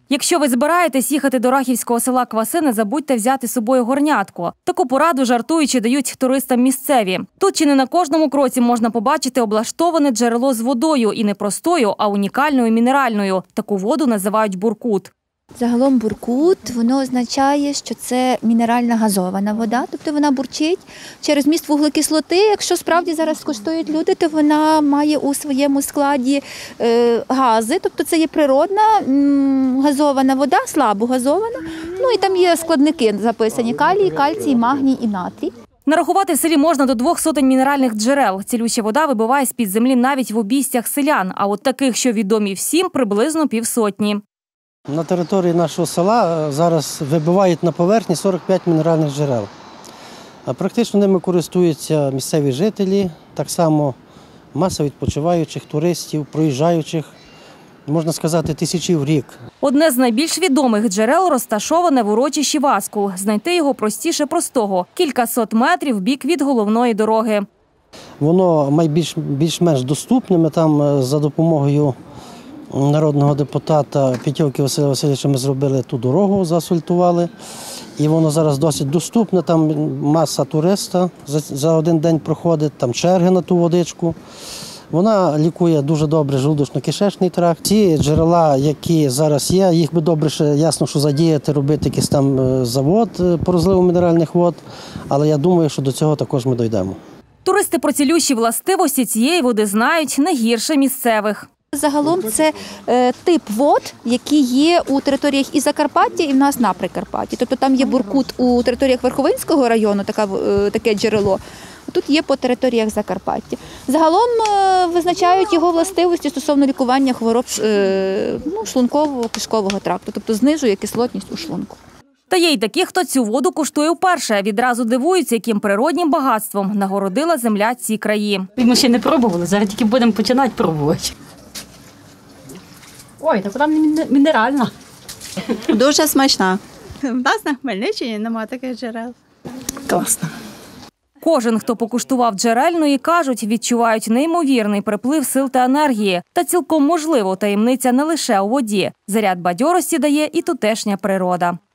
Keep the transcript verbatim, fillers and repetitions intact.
Якщо ви збираєтесь їхати до рахівського села Кваси, не забудьте взяти з собою горнятку. Таку пораду, жартуючи, дають туристам місцеві. Тут чи не на кожному кроці можна побачити облаштоване джерело з водою. І не простою, а унікальною мінеральною. Таку воду називають буркут. Загалом буркут, воно означає, що це мінеральна газована вода, тобто вона бурчить через міст вуглекислоти. Якщо справді зараз скуштують люди, то вона має у своєму складі е, гази, тобто це є природна м, газована вода, слабо газована. Ну і там є складники записані: калій, кальцій, магній і натрій. Нарахувати в селі можна до двох сотень мінеральних джерел. Цілюща вода вибиває з-під землі навіть в обійстях селян, а от таких, що відомі всім, приблизно півсотні. На території нашого села зараз вибивають на поверхні сорок п'ять мінеральних джерел. Практично ними користуються місцеві жителі, так само маса відпочиваючих, туристів, проїжджаючих, можна сказати, тисячі в рік. Одне з найбільш відомих джерел розташоване в урочищі Васкул. Знайти його простіше простого – кількасот метрів в бік від головної дороги. Воно має більш, більш-менш доступне. Ми там за допомогою народного депутата Петьовки Василя Васильовича ми зробили ту дорогу, заасфальтували. І воно зараз досить доступне, там маса туриста за, за один день проходить, там черги на ту водичку. Вона лікує дуже добре желудочно-кишечний тракт. Ці джерела, які зараз є, їх би добре ще, ясно, що задіяти, робити якийсь там завод по розливу мінеральних вод, але я думаю, що до цього також ми дійдемо. Туристи про цілющі властивості цієї води знають не гірше місцевих. Загалом це е, тип вод, які є у територіях і Закарпаття, і в нас на Прикарпатті. Тобто там є буркут у територіях Верховинського району, така, е, таке джерело. Тут є по територіях Закарпаття. Загалом е, визначають його властивості стосовно лікування хвороб е, ну, шлунково-кишкового тракту, тобто знижує кислотність у шлунку. Та є й такі, хто цю воду куштує вперше. Відразу дивуються, яким природнім багатством нагородила земля ці краї. Ми ще не пробували, зараз тільки будемо починати пробувати. Ой, так вона мінеральна. Дуже смачна. У нас на Хмельниччині немає таких джерел. Класно. Кожен, хто покуштував джерельної, кажуть, відчувають неймовірний приплив сил та енергії. Та цілком можливо, таємниця не лише у воді. Заряд бадьорості дає і тутешня природа.